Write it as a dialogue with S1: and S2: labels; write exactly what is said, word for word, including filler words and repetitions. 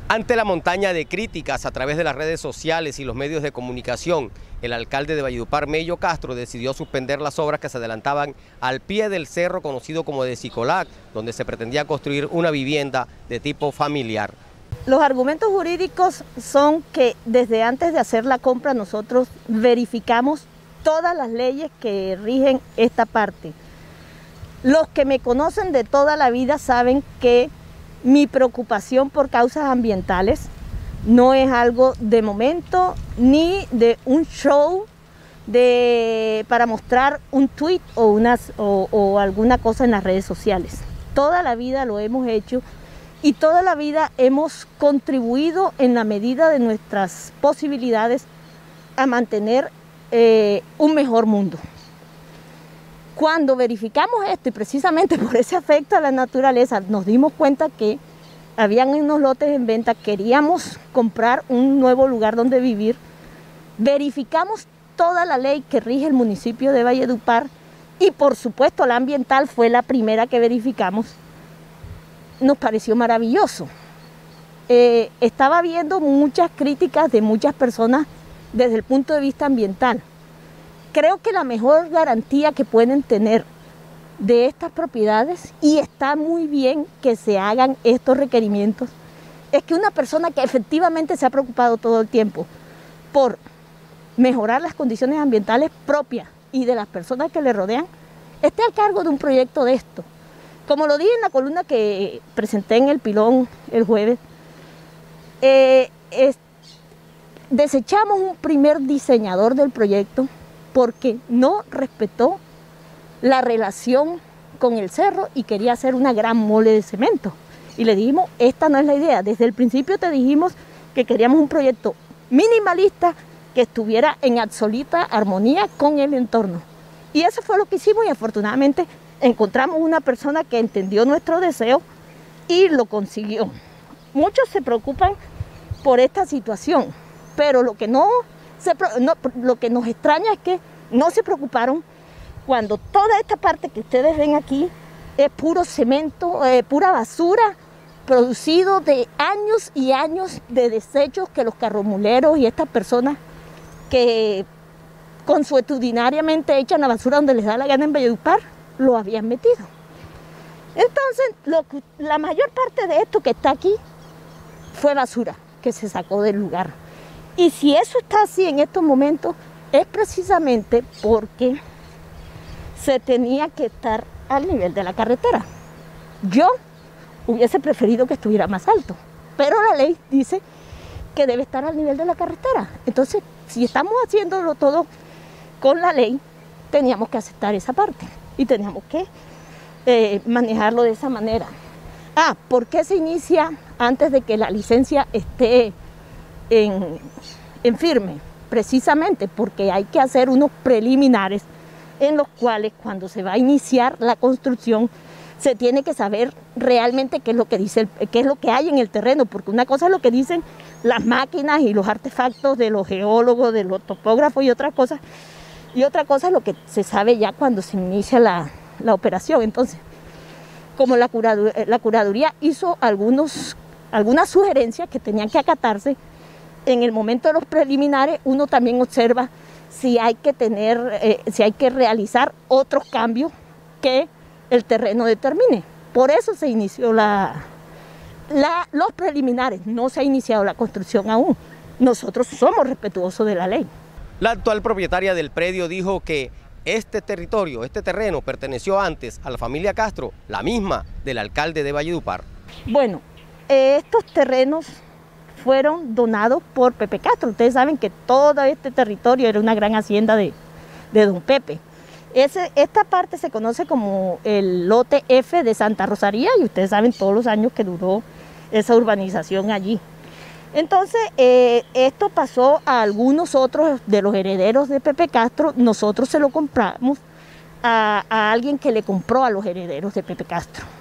S1: Ante la montaña de críticas a través de las redes sociales y los medios de comunicación, el alcalde de Valledupar, Mello Castro, decidió suspender las obras que se adelantaban al pie del cerro conocido como de Sicolac, donde se pretendía construir una vivienda de tipo familiar.
S2: Los argumentos jurídicos son que desde antes de hacer la compra nosotros verificamos todas las leyes que rigen esta parte. Los que me conocen de toda la vida saben que mi preocupación por causas ambientales no es algo de momento ni de un show de, para mostrar un tweet o, unas, o, o alguna cosa en las redes sociales. Toda la vida lo hemos hecho y toda la vida hemos contribuido en la medida de nuestras posibilidades a mantener eh, un mejor mundo. Cuando verificamos esto y precisamente por ese afecto a la naturaleza nos dimos cuenta que habían unos lotes en venta, queríamos comprar un nuevo lugar donde vivir, verificamos toda la ley que rige el municipio de Valledupar y por supuesto la ambiental fue la primera que verificamos. Nos pareció maravilloso. Eh, estaba viendo muchas críticas de muchas personas desde el punto de vista ambiental. Creo que la mejor garantía que pueden tener de estas propiedades, y está muy bien que se hagan estos requerimientos, es que una persona que efectivamente se ha preocupado todo el tiempo por mejorar las condiciones ambientales propias y de las personas que le rodean, esté al cargo de un proyecto de esto. Como lo dije en la columna que presenté en El Pilón el jueves, eh, es, desechamos un primer diseñador del proyecto porque no respetó la relación con el cerro y quería hacer una gran mole de cemento. Y le dijimos, esta no es la idea. Desde el principio te dijimos que queríamos un proyecto minimalista que estuviera en absoluta armonía con el entorno. Y eso fue lo que hicimos y afortunadamente encontramos una persona que entendió nuestro deseo y lo consiguió. Muchos se preocupan por esta situación, pero lo que, no se, no, lo que nos extraña es que no se preocuparon cuando toda esta parte que ustedes ven aquí es puro cemento, eh, pura basura, producido de años y años de desechos que los carromuleros y estas personas que consuetudinariamente echan la basura donde les da la gana en Valledupar, lo habían metido. Entonces, lo, la mayor parte de esto que está aquí fue basura que se sacó del lugar. Y si eso está así en estos momentos, es precisamente porque se tenía que estar al nivel de la carretera. Yo hubiese preferido que estuviera más alto, pero la ley dice que debe estar al nivel de la carretera. Entonces, si estamos haciéndolo todo con la ley, teníamos que aceptar esa parte y teníamos que eh, manejarlo de esa manera. Ah, ¿por qué se inicia antes de que la licencia esté en, en firme? Precisamente porque hay que hacer unos preliminares en los cuales cuando se va a iniciar la construcción se tiene que saber realmente qué es lo que dice, el, qué es lo que hay en el terreno, porque una cosa es lo que dicen las máquinas y los artefactos de los geólogos, de los topógrafos y otras cosas, y otra cosa es lo que se sabe ya cuando se inicia la, la operación. Entonces, como la curaduría, la curaduría hizo algunos, algunas sugerencias que tenían que acatarse, en el momento de los preliminares uno también observa si hay que tener, eh, si hay que realizar otros cambios que el terreno determine. Por eso se inició la, la, los preliminares, no se ha iniciado la construcción aún. Nosotros somos respetuosos de la ley.
S1: La actual propietaria del predio dijo que este territorio, este terreno, perteneció antes a la familia Castro, la misma del alcalde de Valledupar.
S2: Bueno, eh, estos terrenos fueron donados por Pepe Castro. Ustedes saben que todo este territorio era una gran hacienda de, de don Pepe. Ese, esta parte se conoce como el lote F de Santa Rosaría y ustedes saben todos los años que duró esa urbanización allí. Entonces, eh, esto pasó a algunos otros de los herederos de Pepe Castro. Nosotros se lo compramos a, a alguien que le compró a los herederos de Pepe Castro.